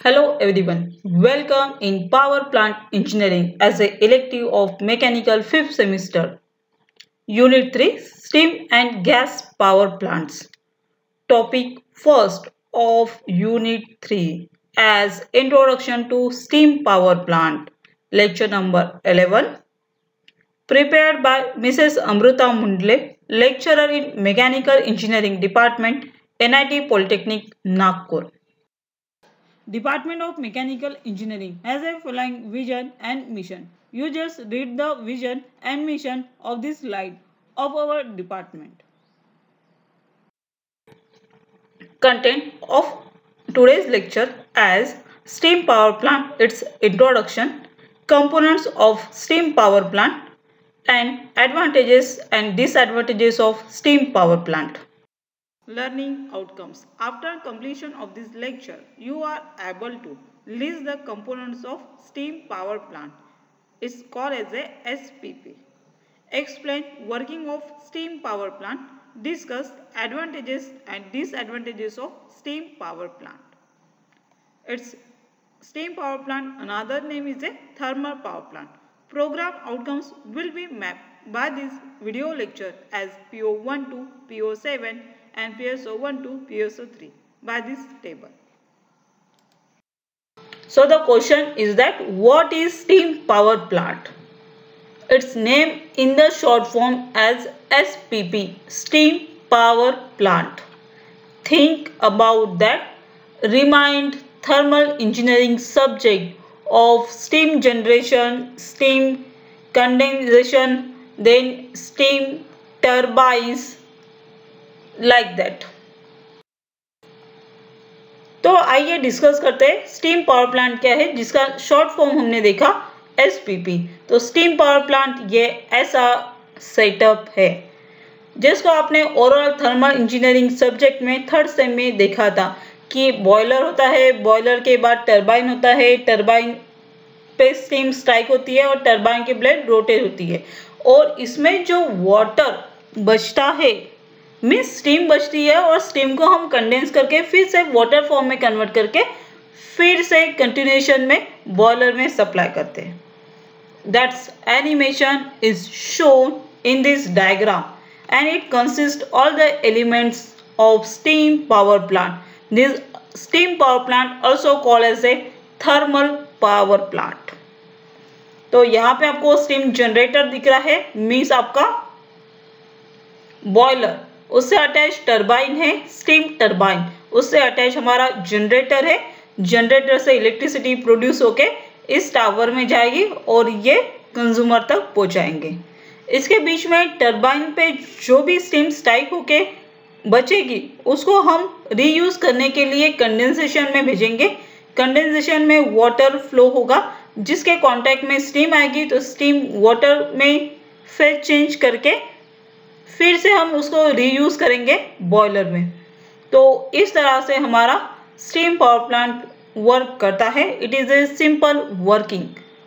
Hello everyone, welcome in Power Plant Engineering as a elective of Mechanical 5th semester. Unit 3 Steam and Gas Power Plants. Topic first of Unit 3 as Introduction to Steam Power Plant. Lecture number 11. Prepared by Mrs. Amruta Mundle, lecturer in Mechanical Engineering Department, NIT Polytechnic, Nagpur. Department of Mechanical Engineering has a following vision and mission. You just read the vision and mission of this slide of our department. Content of today's lecture as steam power plant, its introduction, components of steam power plant, and advantages and disadvantages of steam power plant. Learning outcomes. After completion of this lecture, you are able to list the components of steam power plant. It's called as a SPP. Explain working of steam power plant. Discuss advantages and disadvantages of steam power plant. It's steam power plant. Another name is a thermal power plant. Program outcomes will be mapped by this video lecture as PO1 to PO7 and PSO1 to PSO3 by this table. So the question is that what is steam power plant? Its name in the short form as SPP, steam power plant. Think about that. Remind thermal engineering subject of steam generation, steam condensation, then steam turbines, like that. तो आइए discuss करते हैं steam power plant क्या है, जिसका short form हमने देखा SPP. तो स्टीम पावर प्लांट ये ऐसा सेटअप है जिसको आपने ओरल थर्मल इंजीनियरिंग सब्जेक्ट में थर्ड सेम में देखा था कि बॉयलर होता है, बॉयलर के बाद टरबाइन होता है, टरबाइन पे स्टीम स्ट्राइक होती है और टरबाइन की ब्लेड रोटेट होती है और इसमें जो वाटर बचता है मीन्स स्टीम बचती है और स्टीम को हम कंडेंस करके फिर से वाटर फॉर्म में कन्वर्ट करके फिर से कंटिन्यूएशन में बॉयलर में सप्लाई करते हैं. That's animation is shown in this diagram and it consist all the elements of steam power plant. This steam power plant also called as a thermal power plant. तो यहाँ पे आपको steam generator दिख रहा है means आपका boiler, उससे attach turbine है स्टीम टरबाइन, उससे अटैच हमारा जनरेटर है, जनरेटर से इलेक्ट्रिसिटी प्रोड्यूस होके इस टावर में जाएगी और ये कंज्यूमर तक पहुंचाएंगे. इसके बीच में टरबाइन पे जो भी स्टीम स्ट्राइक होके बचेगी उसको हम रीयूज करने के लिए कंडेंसेशन में भेजेंगे. कंडेंसेशन में वाटर फ्लो होगा जिसके कांटेक्ट में स्टीम आएगी तो स्टीम वाटर में फेज चेंज करके फिर से हम उसको रीयूज करेंगे बॉयलर में. तो इस तरह से हमारा स्टीम पावर प्लांट वर्क करता है. It is a simple working.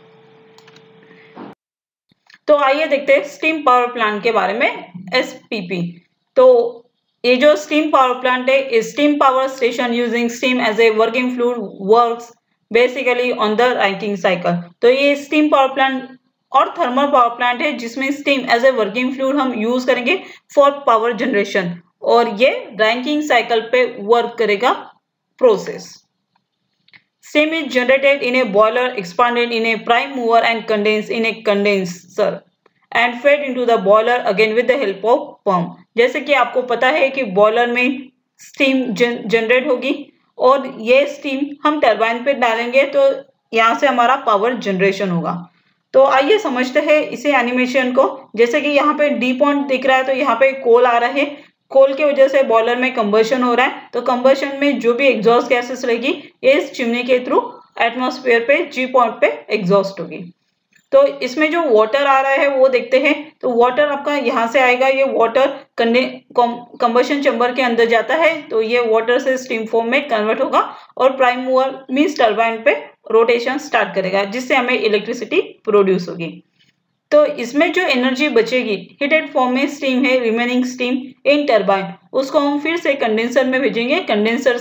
तो आइए देखते हैं स्टीम पावर प्लांट के बारे में एसपीपी. तो ये जो स्टीम पावर प्लांट है, steam power station using steam as a working fluid works basically on the Rankine cycle. तो ये स्टीम पावर प्लांट और थर्मल पावर प्लांट है जिसमें steam as a working fluid हम यूज करेंगे फॉर पावर जनरेशन और ये रैंकिंग साइकिल पे वर्क करेगा process. Steam is generated in a boiler, expanded in a prime mover and condense in a condenser and fade into the boiler again with the help of pump. जैसे कि आपको पता है कि boiler में steam generate होगी और ये स्टीम हम टरबाइन पे डालेंगे तो यहाँ से हमारा पावर जनरेशन होगा. तो आइए समझते हैं इसे एनिमेशन को. जैसे कि यहाँ पे डी पॉइंट दिख रहा है तो यहाँ पे कोल आ रहा है, कोल की वजह से बॉयलर में कंबशन हो रहा है. तो कंबशन में जो भी एग्जॉस्ट गैसेस रहेगी ये इस चिमनी के थ्रू एटमॉस्फेयर पे जी पॉइंट पे एग्जॉस्ट होगी. तो इसमें जो वाटर आ रहा है वो देखते हैं. तो वाटर आपका यहाँ से आएगा, ये वाटर कंबशन चैम्बर के अंदर जाता है तो ये वाटर से स्टीम फॉर्म में कन्वर्ट होगा और प्राइम मूवर मीन्स टरबाइन पे रोटेशन स्टार्ट करेगा जिससे हमें इलेक्ट्रिसिटी प्रोड्यूस होगी. तो इसमें जो एनर्जी बचेगी हीटेड फॉर्म में स्टीम है, रिमेनिंग स्टीम इन टरबाइन, उसको हम फिर से कंडेंसर में भेजेंगे. कंडेंसर से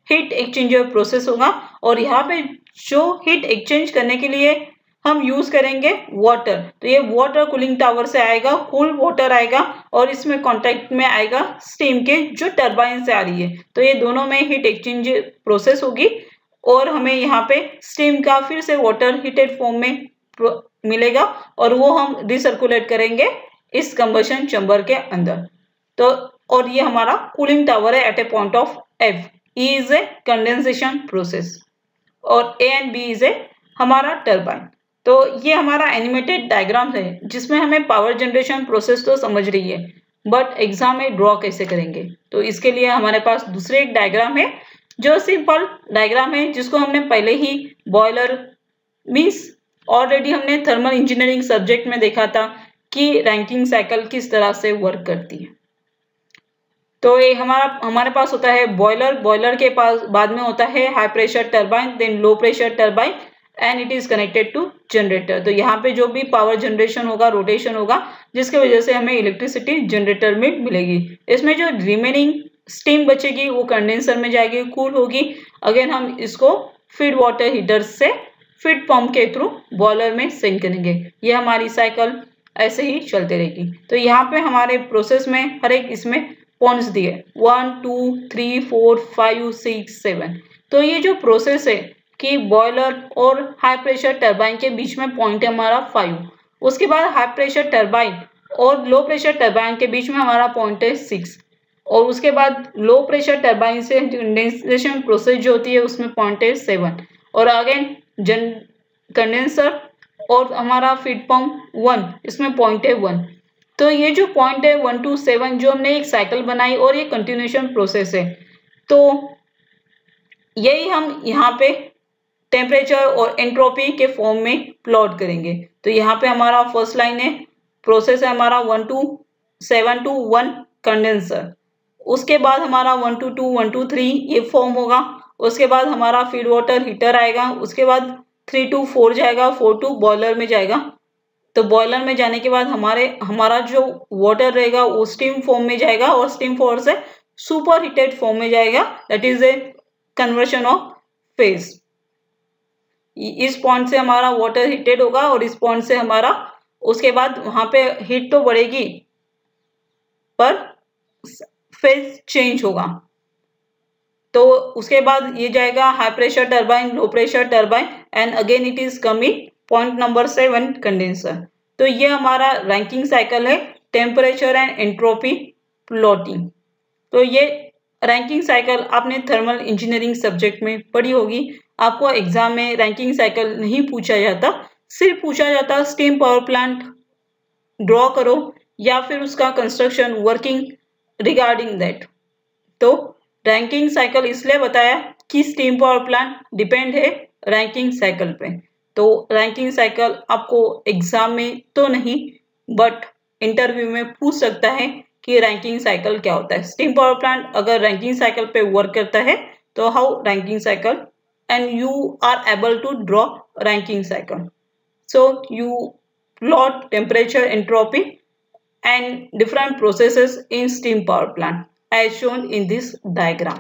हीट एक्सचेंजर प्रोसेस होगा और यहाँ पे जो हीट एक्सचेंज करने के लिए हम यूज करेंगे वाटर, तो ये वाटर कूलिंग टावर से आएगा, कूल वाटर आएगा और इसमें कांटेक्ट में आएगा स्टीम के जो टरबाइन से आ रही है, तो ये दोनों में हीट एक्सचेंज प्रोसेस होगी और हमें यहाँ पे स्टीम का फिर से वाटर हीटेड फॉर्म में मिलेगा और वो हम रिसर्कुलेट करेंगे इस कंबशन चैम्बर के अंदर। तो और ये हमारा कूलिंग टावर है at a point of F. E is a condensation process और A and B is a हमारा टरबाइन। तो ये हमारा एनिमेटेड डायग्राम है जिसमें हमें पावर जनरेशन प्रोसेस तो समझ रही है, बट एग्जाम में ड्रॉ कैसे करेंगे, तो इसके लिए हमारे पास दूसरे एक डायग्राम है जो सिंपल डायग्राम है जिसको हमने पहले ही बॉयलर मीन्स ऑलरेडी हमने थर्मल इंजीनियरिंग सब्जेक्ट में देखा था कि रैंकिंग साइकिल किस तरह से वर्क करती है। तो ये हमारे पास होता है बॉयलर, बॉयलर के पास बाद में होता है high pressure turbine, then low pressure turbine and it is connected to generator. तो यहाँ पे जो भी पावर जनरेशन होगा, रोटेशन होगा, जिसकी वजह से हमें इलेक्ट्रिसिटी जनरेटर में मिलेगी। इसमें जो रिमेनिंग स्टीम बचेगी वो कंडेंसर में जाएगी, कूल होगी। अगेन हम इसको फीड वाटर हीटर से फीड पंप के थ्रू बॉयलर में सेंड करेंगे। ये हमारी साइकिल ऐसे ही चलते रहेगी। तो यहाँ पे हमारे प्रोसेस में हर एक इसमें पॉइंट्स दिए 1 2 3 4 5 6 7। तो ये जो प्रोसेस है कि बॉयलर और हाई प्रेशर टरबाइन के बीच में पॉइंट है हमारा 5, उसके बाद हाई प्रेशर टरबाइन और लो प्रेशर टरबाइन के बीच में हमारा पॉइंट है 6 और उसके बाद लो प्रेशर टरबाइन से कंडेंसेशन प्रोसेस जो होती है उसमें पॉइंट है 7 और अगेन कंडेंसर और हमारा फीड पंप 1 इसमें पॉइंट है 1। तो ये जो पॉइंट है 1 to 7 जो हमने एक साइकिल बनाई और ये कंटिन्यूएशन प्रोसेस है, तो यही हम यहाँ पे टेम्परेचर और एंट्रोपी के फॉर्म में प्लॉट करेंगे। तो यहाँ पे हमारा फर्स्ट लाइन है, प्रोसेस है हमारा 1 to 7 to 1 कंडेंसर, उसके बाद हमारा 1 to 2 1 to 3 ये फॉर्म होगा, उसके बाद हमारा फीड वाटर हीटर आएगा, उसके बाद 3 to 4 जाएगा, 4 to बॉयलर में जाएगा। तो बॉयलर में जाने के बाद हमारा जो वाटर रहेगा वो स्टीम फॉर्म में जाएगा और स्टीम फॉर्म से सुपर हीटेड फॉर्म में जाएगा, that is a conversion of phase. इस पॉइंट से हमारा वाटर हीटेड होगा और इस पॉइंट से हमारा उसके बाद वहां पे हीट तो बढ़ेगी पर फेज चेंज होगा। तो उसके बाद ये जाएगा high pressure turbine, low pressure turbine and again it is coming point number 7 condenser. तो ये हमारा रैंकिंग साइकिल है, टेम्परेचर एंड एंट्रोपी प्लॉटिंग। तो ये रैंकिंग साइकिल आपने थर्मल इंजीनियरिंग सब्जेक्ट में पढ़ी होगी। आपको एग्जाम में रैंकिंग साइकिल नहीं पूछा जाता, सिर्फ पूछा जाता स्टीम पावर प्लांट ड्रॉ करो या फिर उसका कंस्ट्रक्शन वर्किंग रिगार्डिंग दैट। तो रैंकिंग साइकिल इसलिए बताया कि स्टीम पावर प्लांट डिपेंड है रैंकिंग साइकिल पे। तो रैंकिंग साइकिल आपको एग्जाम में तो नहीं बट इंटरव्यू में पूछ सकता है कि रैंकिंग साइकिल क्या होता है। स्टीम पावर प्लांट अगर रैंकिंग साइकिल पे वर्क करता है तो how Rankine cycle and you are able to draw Rankine cycle. So you plot temperature, entropy and different processes in steam power plant as shown in this diagram.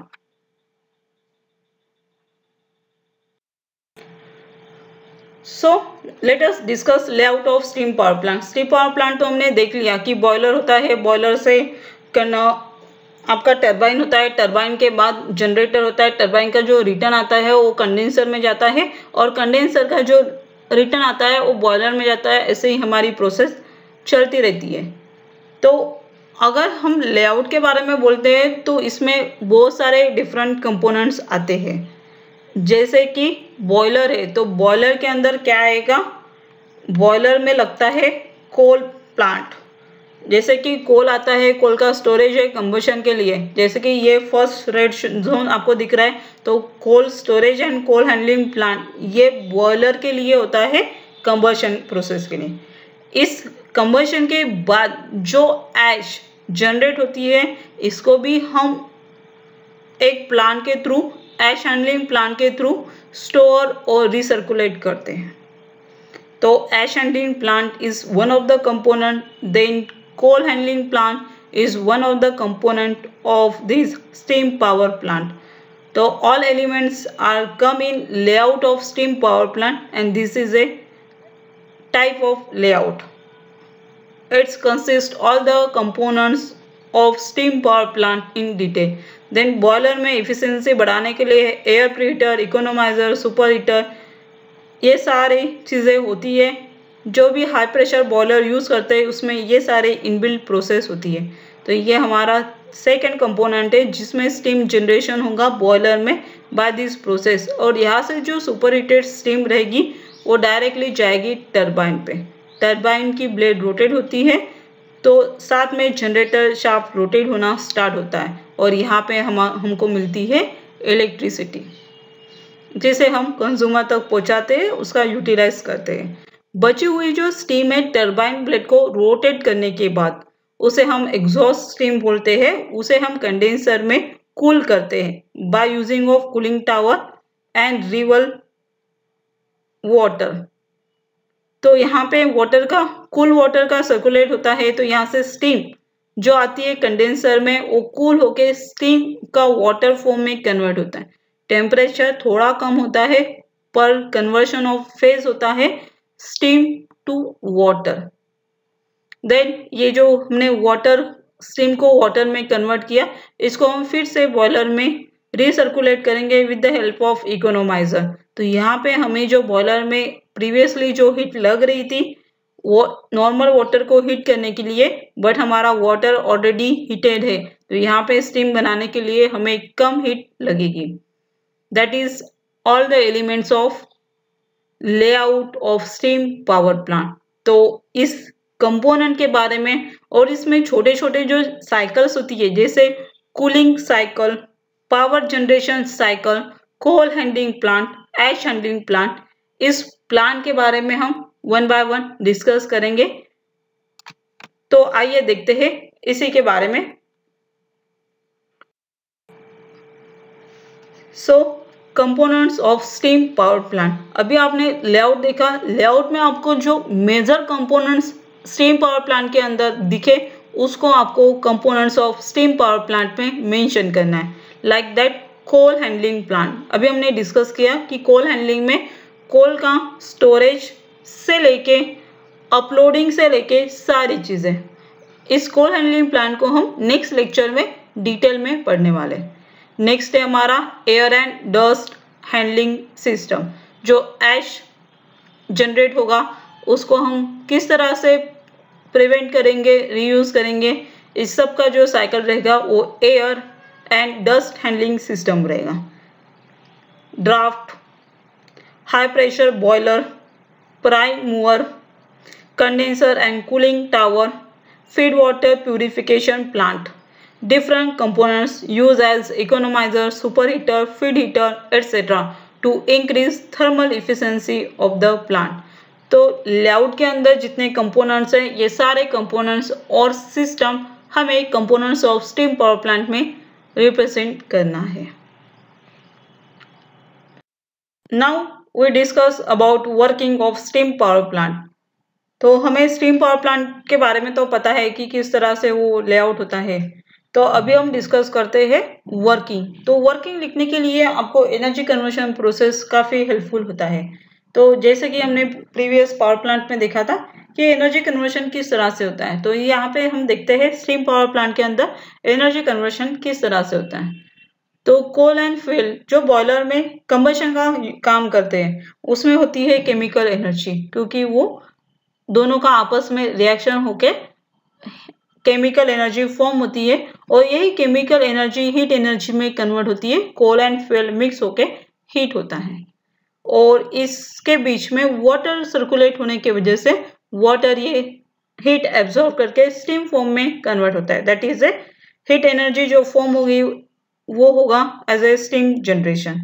So let us discuss layout of steam power plant. Steam power plant तो हमने देख लिया कि boiler होता है, boiler से आपका turbine होता है, टरबाइन के बाद जनरेटर होता है, टरबाइन का जो रिटर्न आता है वो कंडेंसर में जाता है और कंडेंसर का जो रिटर्न आता है वो बॉयलर में जाता है। ऐसे ही हमारी प्रोसेस चलती रहती है। तो अगर हम लेआउट के बारे में बोलते हैं तो इसमें बहुत सारे डिफरेंट कंपोनेंट्स आते हैं। जैसे कि बॉयलर है तो बॉयलर के अंदर क्या आएगा, बॉयलर में लगता है कोल प्लांट। जैसे कि कोल आता है, कोल का स्टोरेज है कंबशन के लिए। जैसे कि ये फर्स्ट रेड जोन आपको दिख रहा है, तो coal storage and coal handling plant ये बॉयलर के लिए होता है कंबशन प्रोसेस के लिए। इस कंबशन के बाद जो ऐश जनरेट होती है इसको भी हम एक प्लांट के थ्रू, ऐश हैंडलिंग प्लांट के थ्रू स्टोर और रिसर्कुलेट करते हैं। तो ash handling plant is one of the component, then coal handling plant is one of the component of this steam power plant. तो all elements are come in layout of steam power plant and this is a type of layout. It consists all the components of steam power plant in detail. Then boiler में efficiency बढ़ाने के लिए air preheater, economizer, super heater ये सारी चीज़ें होती है। जो भी हाई प्रेशर बॉयलर यूज़ करते हैं उसमें ये सारे इनबिल्ट प्रोसेस होती है। तो ये हमारा सेकेंड कंपोनेंट है जिसमें स्टीम जनरेशन होगा बॉयलर में बाय दिस प्रोसेस, और यहाँ से जो सुपर हीटेड स्टीम रहेगी वो डायरेक्टली जाएगी टरबाइन पे। टरबाइन की ब्लेड रोटेट होती है तो साथ में जनरेटर शाफ्ट रोटेट होना स्टार्ट होता है और यहाँ पे हमको मिलती है इलेक्ट्रिसिटी जिसे हम कंज्यूमर तक पहुँचाते हैं, उसका यूटिलाइज करते हैं। बची हुई जो स्टीम है टरबाइन ब्लेड को रोटेट करने के बाद उसे हम एग्जॉस्ट स्टीम बोलते हैं, उसे हम कंडेंसर में कूल करते हैं by using of cooling tower and river water. तो यहाँ पे वाटर का कूल वाटर का सर्कुलेट होता है तो यहाँ से स्टीम जो आती है कंडेंसर में वो कूल होके स्टीम का वाटर फॉर्म में कन्वर्ट होता है। टेम्परेचर थोड़ा कम होता है पर कन्वर्शन ऑफ फेज होता है स्टीम टू वाटर। देन ये जो हमने वाटर स्टीम को वाटर में कन्वर्ट किया इसको हम फिर से बॉयलर में रिसर्कुलेट करेंगे with the help of economiser. तो यहाँ पे हमें जो बॉयलर में प्रीवियसली जो हीट लग रही थी वो नॉर्मल वाटर को हीट करने के लिए, बट हमारा वाटर ऑलरेडी हीटेड है तो यहाँ पे स्टीम बनाने के लिए हमें कम हीट लगेगी। That is all the elements of layout of steam power plant. तो इस कंपोनेंट के बारे में और इसमें छोटे छोटे जो साइकिल्स होती है जैसे cooling cycle, power generation cycle, coal handling plant, ash handling plant, इस प्लांट के बारे में हम वन बाय वन डिस्कस करेंगे। तो आइए देखते हैं इसी के बारे में। So components of steam power plant. अभी आपने लेआउट देखा, लेआउट में आपको जो major components steam power plant के अंदर दिखे उसको आपको components of steam power plant में मेंशन करना है। Like that coal handling plant, अभी हमने डिस्कस किया कि कोल हैंडलिंग में कोल का स्टोरेज से लेके अपलोडिंग से लेके सारी चीज़ें, इस कोल हैंडलिंग प्लांट को हम नेक्स्ट लेक्चर में डिटेल में पढ़ने वाले। नेक्स्ट है हमारा air and dust handling system. जो ऐश जनरेट होगा उसको हम किस तरह से प्रिवेंट करेंगे, रीयूज करेंगे, इस सब का जो साइकिल रहेगा वो air and dust handling system रहेगा। Draft, high pressure boiler, prime mover, condenser and cooling tower, feed water purification plant, different components used as economizer, superheater, feed heater, etc. to increase thermal efficiency of the plant. तो layout के अंदर जितने components हैं ये सारे components और system हमें components of steam power plant में रिप्रेजेंट करना है। Now we discuss about working of steam power plant. तो हमें स्टीम पावर प्लांट के बारे में तो पता है कि किस तरह से वो लेआउट होता है। तो अभी हम डिस्कस करते हैं वर्किंग। तो वर्किंग लिखने के लिए आपको एनर्जी कन्वर्शन प्रोसेस काफ़ी हेल्पफुल होता है। तो जैसे कि हमने प्रीवियस पावर प्लांट में देखा था कि एनर्जी कन्वर्शन किस तरह से होता है, तो यहाँ पे हम देखते हैं स्टीम पावर प्लांट के अंदर एनर्जी कन्वर्शन किस तरह से होता है। तो कोल एंड फ्यूल जो बॉयलर में कंबशन का काम करते हैं उसमें होती है केमिकल एनर्जी, क्योंकि वो दोनों का आपस में रिएक्शन होके केमिकल एनर्जी फॉर्म होती है और यही केमिकल एनर्जी हीट एनर्जी में कन्वर्ट होती है। कोल एंड फ्यूल मिक्स होके हीट होता है और इसके बीच में वाटर सर्कुलेट होने की वजह से वाटर ये हीट एब्जॉर्ब करके स्टीम फॉर्म में कन्वर्ट होता है। That is a heat energy जो फॉर्म होगी वो होगा एज ए स्टीम जनरेशन।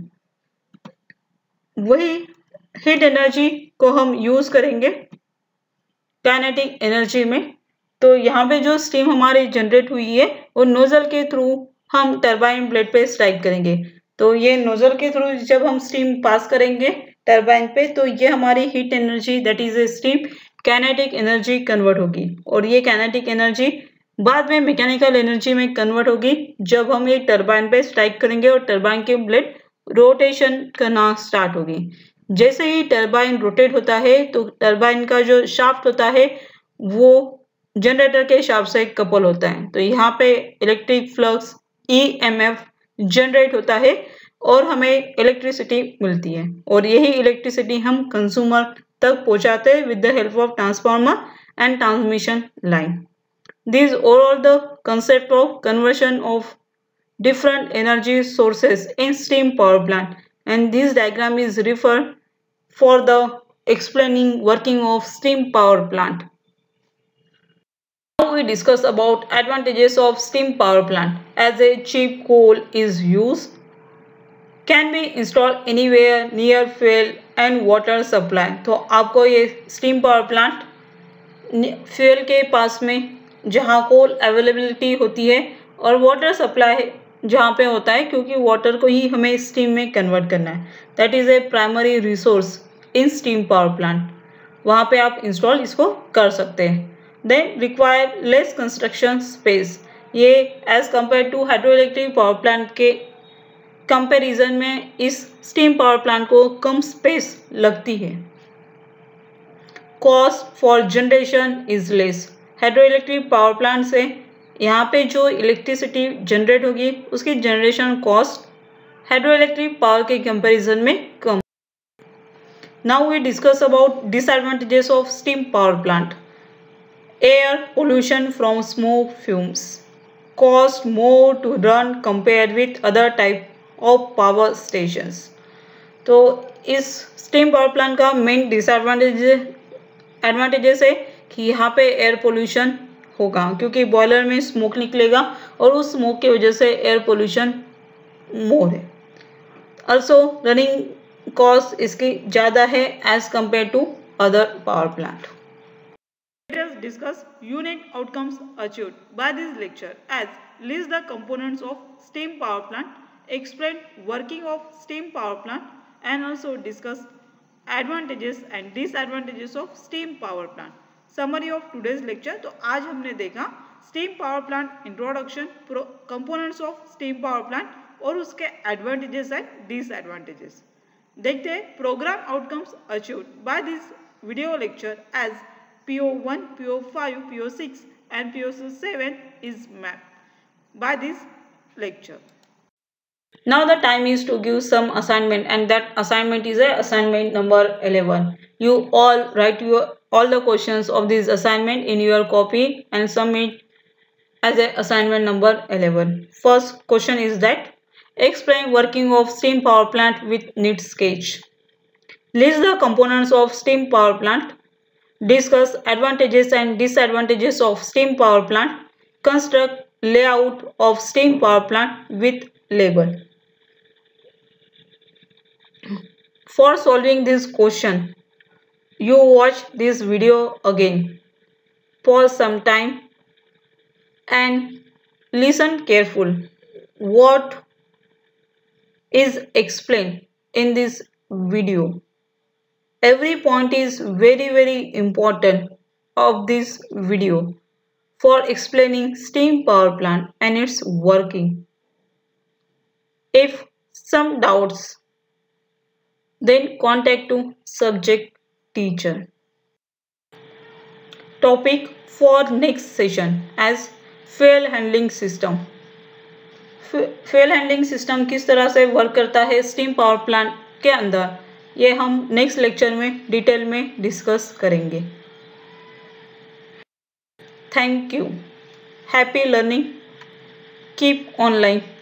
वही हीट एनर्जी को हम यूज करेंगे काइनेटिक एनर्जी में। तो यहाँ पे जो स्टीम हमारी जनरेट हुई है वो नोजल के थ्रू हम टरबाइन ब्लेड पे स्ट्राइक करेंगे। तो ये नोजल के थ्रू जब हम स्टीम पास करेंगे टरबाइन पे तो ये हमारी heat energy that is a steam kinetic energy convert होगी और ये काइनेटिक एनर्जी बाद में मैकेनिकल एनर्जी में कन्वर्ट होगी जब हम एक टरबाइन पे स्ट्राइक करेंगे और टरबाइन की ब्लेड रोटेशन करना स्टार्ट होगी। जैसे ही टरबाइन रोटेट होता है तो टरबाइन का जो शाफ्ट होता है वो जनरेटर के शाफ्ट से कपल होता है, तो यहाँ पे इलेक्ट्रिक फ्लक्स ईएमएफ जनरेट होता है और हमें इलेक्ट्रिसिटी मिलती है, और यही इलेक्ट्रिसिटी हम कंज्यूमर तक पहुंचाते हैं with the help of transformer and transmission line. These are all the concept of conversion of different energy sources in steam power plant, and this diagram is referred for the explaining working of steam power plant. Now we discuss about advantages of steam power plant. As a cheap coal is used, can be installed anywhere near fuel and water supply. तो आपको ये steam power plant fuel के पास में जहाँ कोल availability होती है और water supply जहाँ पे होता है, क्योंकि वाटर को ही हमें स्टीम में कन्वर्ट करना है, that is a primary resource in steam power plant, वहाँ पे आप इंस्टॉल इसको कर सकते हैं। Then require less construction space, ये as compare to hydro electric power plant के कंपेरिजन में इस स्टीम पावर प्लांट को कम स्पेस लगती है। Cost for generation is less, hydro electric power plant से यहाँ पे जो इलेक्ट्रिसिटी जनरेट होगी उसकी generation cost hydro electric power के कंपैरिजन में कम। Now we discuss about disadvantages of steam power plant. Air pollution from smoke fumes, cost more to run compare with other type of power stations. तो इस steam power plant का main advantages है कि यहाँ पे air pollution होगा, क्योंकि boiler में स्मोक निकलेगा और उस स्मोक की वजह से एयर पोल्यूशन मोर है। ऑल्सो रनिंग कॉस्ट इसकी ज़्यादा है as compare to other power plant. Let us discuss unique outcomes achieved by this lecture as list the components of steam power plant, explain working of steam power plant, and also discuss advantages and disadvantages of steam power plant. Summary of today's lecture, तो आज हमने देखा steam power plant introduction, components of steam power plant और उसके advantages and disadvantages। देखते हैं program outcomes achieved by this video lecture as PO1, PO5, PO6 and PO7 is mapped by this lecture. Now the time is to give some assignment, and that assignment is a assignment number 11. You all write all the questions of this assignment in your copy and submit as a assignment number 11. First question is that explain working of steam power plant with neat sketch. List the components of steam power plant. Discuss advantages and disadvantages of steam power plant. Construct layout of steam power plant with label. For solving this question, you watch this video again. Pause some time and listen carefully. What is explained in this video? Every point is very important of this video for explaining steam power plant and its working. If some doubts, then contact to subject teacher. Topic for next session as fuel handling system. Fuel handling system किस तरह से work करता है steam power plant के अंदर, ये हम next lecture में डिटेल में डिस्कस करेंगे। Thank you. Happy learning. Keep online.